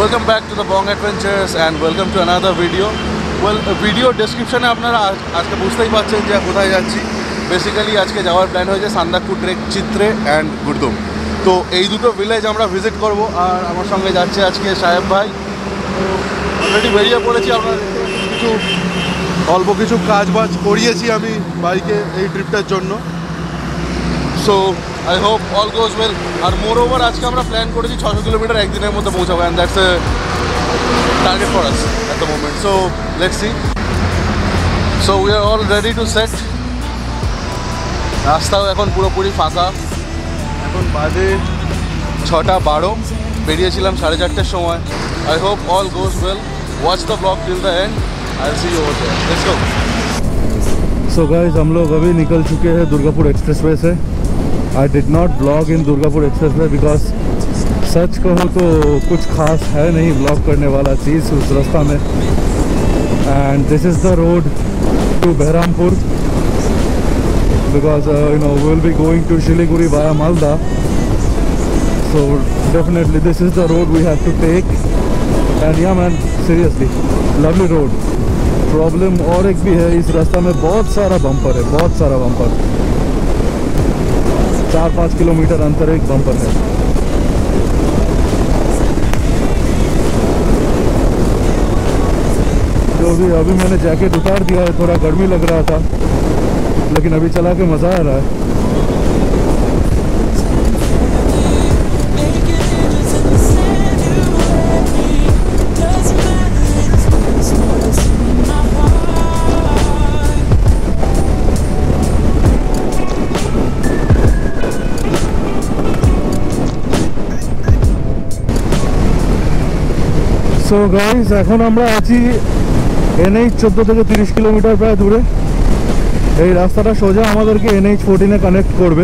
welcome back to the Bong Adventures and welcome to another video. Well, video description এ আপনারা আজকে বুঝতেই পারছেন যে কোথায় যাচ্ছি। বেসিক্যালি আজকে যাওয়ার প্ল্যান হয়েছে সান্দাকফু ট্রেক, চিত্রে অ্যান্ড গুরদুম। তো এই দুটো ভিলেজ আমরা ভিজিট করব আর আমার সঙ্গে যাচ্ছে আজকে সাহেব ভাই। তো অলরেডি বেরিয়ে পড়েছি, আমরা অল্প কিছু কাজ বাজ করিয়েছি আমি বাইকে এই ট্রিপটার জন্য। So I hope all goes well. আর moreover আজকে আমরা প্ল্যান করেছি 600 কিলোমিটার একদিনের মধ্যে পৌঁছাবো, and that's a target for us at the moment. So let's see. So we are all ready to set. রাস্তাও এখন পুরোপুরি ফাঁকা। এখন বাজে 6:12, বেরিয়েছিলাম 4:30 সময়। I hope all goes well. Watch the vlog till the end. I'll see you over there. Let's go. So guys, हम लोग अभी निकल चुके हैं दुर्गापुर एक्सप्रेसवे से। I did not vlog in Durgapur expressway because सच कहूँ तो कुछ खास है नहीं vlog करने वाला चीज़ उस रास्ता में। And this is the road to Behrampur because you know we'll be going to Shiliguri via Malda. So definitely this is the road we have to take. And yeah man, seriously lovely road. Problem और एक भी है, इस रास्ता में बहुत सारा bumper है, बहुत सारा बम्पर। 4-5 किलोमीटर अंतर एक बम्पर है। जो भी अभी मैंने जैकेट उतार दिया है, थोड़ा गर्मी लग रहा था, लेकिन अभी चला के मज़ा आ रहा है। সো গাইস, এখন আমরা আছি NH 14 থেকে 30 কিলোমিটার প্রায় দূরে। এই রাস্তাটা সোজা আমাদেরকে NH 14 কানেক্ট করবে।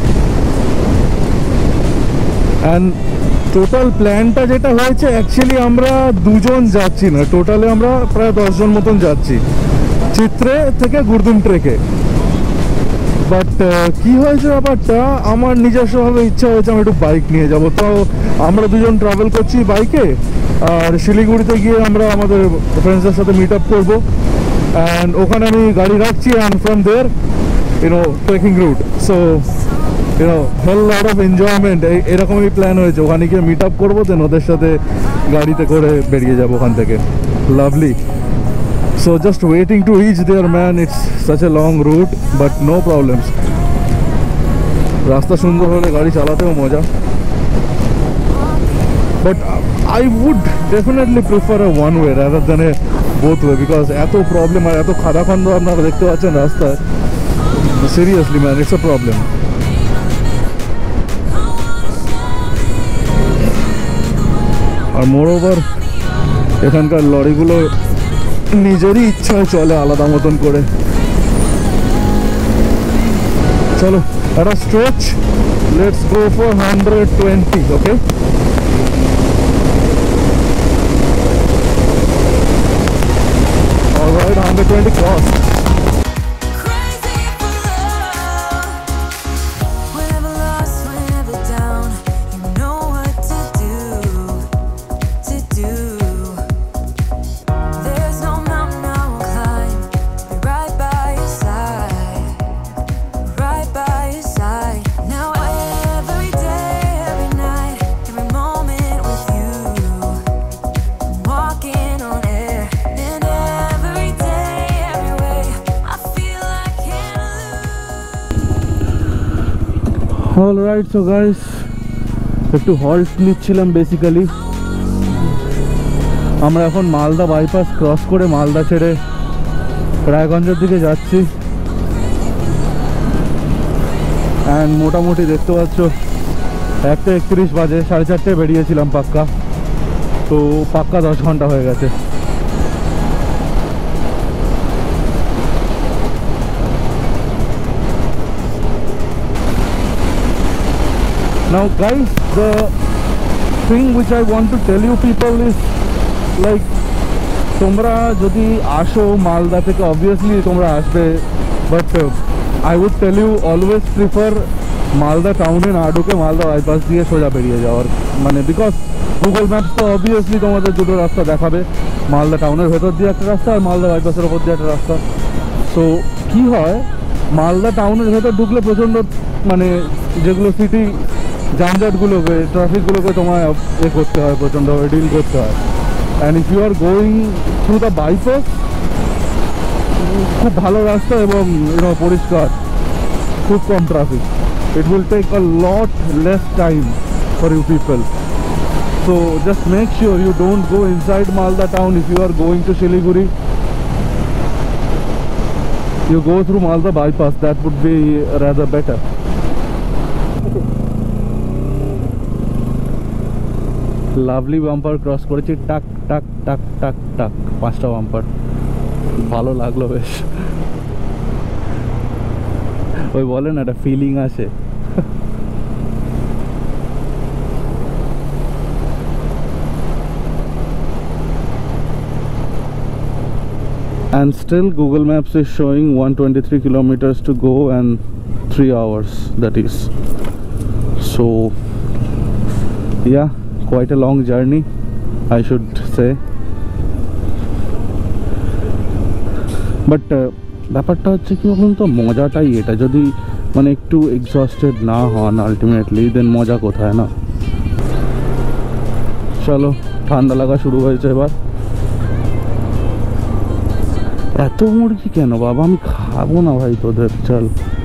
অ্যান্ড টোটাল প্ল্যানটা যেটা হয়েছে, অ্যাকচুয়ালি আমরা দুজন যাচ্ছি না, টোটালে আমরা প্রায় 10 জন মতন যাচ্ছি চিত্রে থেকে গুরদুম ট্রেকে। বাট কি হয়েছে ব্যাপারটা, আমার নিজস্বভাবে ইচ্ছা হয়েছে আমি একটু বাইক নিয়ে যাব। তো আমরা দুজন ট্রাভেল করছি বাইকে, আর শিলিগুড়িতে গিয়ে আমরা আমাদের ফ্রেন্ডসদের সাথে মিট আপ করবো। অ্যান্ড ওখানে আমি গাড়ি রাখছি, and from there trekking route. So hell lot of enjoyment. এরকমই প্ল্যান হয়েছে, ওখানে গিয়ে মিট আপ করবো, দেন ওদের সাথে গাড়িতে করে বেরিয়ে যাবো ওখান থেকে। Lovely. So just waiting to reach there man, it's such a long route but no problems. রাস্তা সুন্দর হলে গাড়ি চালাতেও মজা। But I would definitely prefer a one way rather than a both way because এত প্রবলেম আর এত খাদাখন্দ আপনারা দেখতে পাচ্ছেন রাস্তায়। Seriously man, it's a problem. R moreover এখানকার লরিগুলো নিজেরই ইচ্ছায় চলে আলাদা মতন করে। চলো একটা stretch, let's go for 120। Okay, alright 120 cross. Alright, so guys একটু হল্ট নিচ্ছিলাম। বেসিক্যালি আমরা এখন মালদা বাইপাস ক্রস করে মালদা ছেড়ে রায়গঞ্জের দিকে যাচ্ছি। অ্যান্ড মোটামুটি দেখতে পাচ্ছ 1:31 বাজে, 4:30 বেরিয়েছিলাম পাক্কা, তো পাক্কা 10 ঘন্টা হয়ে গেছে। Now guys, the thing which I want to tell you people is like তোমরা যদি আসো মালদা থেকে, obviously তোমরা আসবে, but I would tell you always prefer Malda টাউনে না ঢুকে মালদা বাইপাস দিয়ে সোজা বেরিয়ে যাওয়ার, মানে বিকজ গুগল ম্যাপস তো অবভিয়াসলি তোমাদের দুটো রাস্তা দেখাবে, মালদা টাউনের ভেতর দিয়ে একটা রাস্তা আর মালদা বাইপাসের ওপর দিয়ে একটা রাস্তা। সো কী হয়, মালদা টাউনের ভেতর ঢুকলে প্রচণ্ড মানে যেগুলো সিটি যানজটগুলোকে ট্রাফিকগুলোকে তোমায় এ করতে হয়, প্রচণ্ডভাবে ডিল করতে হয়। And if you are going through the bypass, খুব ভালো রাস্তা এবং পরিষ্কার, খুব কম traffic. It will take a lot less time for you people. So just make sure you don't go inside Malda town if you are going to Siliguri. You go through Malda bypass, that would be rather better. Lovely bumper cross করেছি, টাক টাক টাক টাক টাক, 5টা bumper, ভালো লাগলো বেশ। ওই বলে না, একটা ফিলিং আসে। And still Google Maps is showing 123 kilometers to go and 3 hours, that is. So yeah, quite a long journey, I should say. But ব্যাপারটা হচ্ছে কি বলুন তো, মজাটাই এটা, যদি মানে একটু এক্সস্টেড না হন আলটিমেটলি, দেন মজা কোথায় না। চলো, ঠান্ডা লাগা শুরু হয়েছে এবার। এত মুরগি কেন বাবা, আমি খাবো না ভাই তোদের, চল।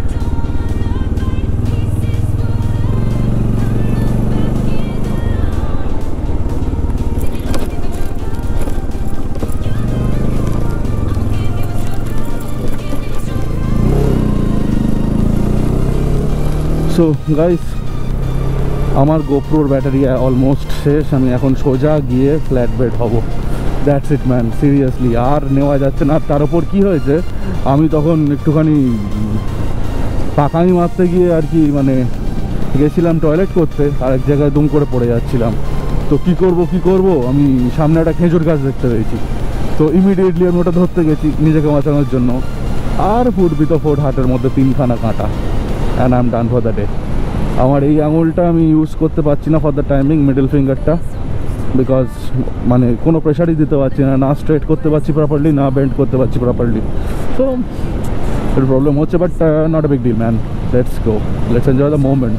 সো গাইস, আমার গোপ্রোর ব্যাটারি অলমোস্ট শেষ, আমি এখন সোজা গিয়ে ফ্ল্যাট বেড হব। দ্যাটস ইট ম্যান, সিরিয়াসলি আর নেওয়া যাচ্ছে না। তার ওপর কী হয়েছে, আমি তখন একটুখানি পাকামি মারতে গিয়ে আর কি, মানে গেছিলাম টয়লেট করতে, আর এক জায়গায় দুম করে পড়ে যাচ্ছিলাম। তো কি করব, আমি সামনে একটা খেজুর গাছ দেখতে পেয়েছি, তো ইমিডিয়েটলি আমি ওটা ধরতে গেছি নিজেকে বাঁচানোর জন্য। আর ফুটবি তো ফোর্ট হাটের মধ্যে 3খানা কাঁটা, and I am done for the day. আমার এই আঙুলটা আমি ইউজ করতে পারছি না ফর দ্য টাইমিং, মিডল ফিঙ্গারটা, বিকজ মানে কোনো প্রেশারই দিতে পারছি না, না স্ট্রেট করতে পারছি প্রপারলি, না বেন্ড করতে পারছি প্রপারলি। সো এর প্রবলেম হচ্ছে, but not a big deal man, let's go, let's enjoy the moment.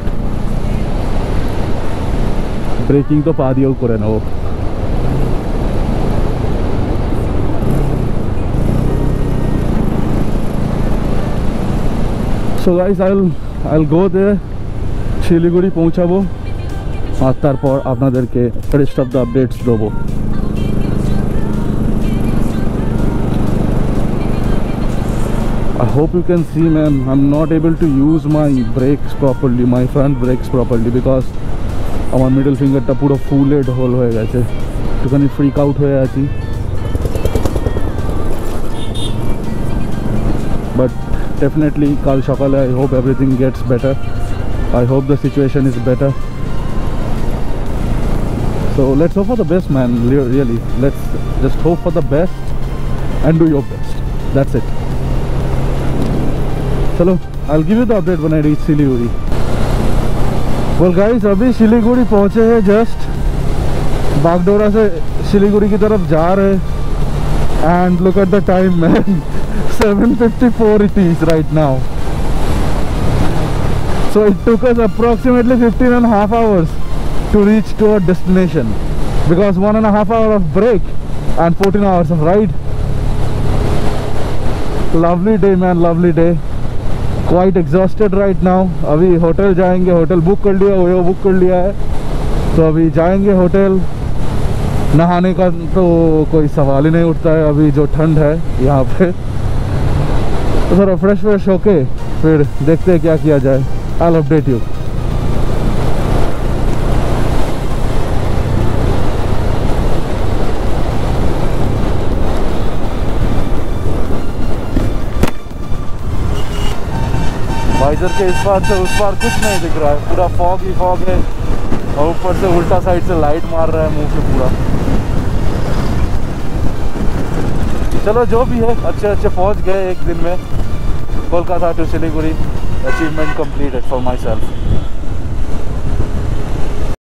Braking তো পা দিয়েও করে নেবো। So guys, I'll go there, Siliguri পৌঁছাবো, আর তারপর আপনাদেরকে রেস্ট অফ দ্য আপডেটস দেবো। I hope you can see man, I'm not able to use my brakes properly, my front brakes properly, because আমার মিডল ফিঙ্গারটা পুরো ফুলেড হোল হয়ে গেছে, একটুখানি ফ্রিক আউট হয়ে আছি। বাট ডেফিনেটলি কাল সকালে I hope everything gets better, I hope the situation is better. So let's hope for the best man, really, let's just hope for the best and do your best, that's it. Chalo, I'll give you the update when I reach Siliguri. Well guys, अभी सिलीगुड़ी पहुँचे हैं, just Bagdogra से सिलीगुड़ी की तरफ जा रहे, and look at the time man, 7:54 it is right now. So it took us approximately 15.5 hours to reach to our destination, because 1.5 hour of break and 14 hours of ride. Lovely day man, lovely day. Quite exhausted right now. अभी hotel जाएंगे, hotel book कर लिया, वो book कर लिया है, तो अभी जाएंगे होटल। नहाने का तो कोई सवाल ही नहीं उठता है अभी जो ठंड है यहाँ पे, तो थोड़ा फ्रेश होके फिर देखते हैं क्या किया जाए। I'll update you. वाइजर के इस पार से उस पार कुछ नहीं दिख रहा है, पूरा फॉग ही फॉग है, और ऊपर से उल्टा साइड से लाइट मार रहा है मुंह पे पूरा। चलो जो भी है, अच्छे पहुंच गए एक दिन में Kolkata to Siliguri. achievement completed for myself.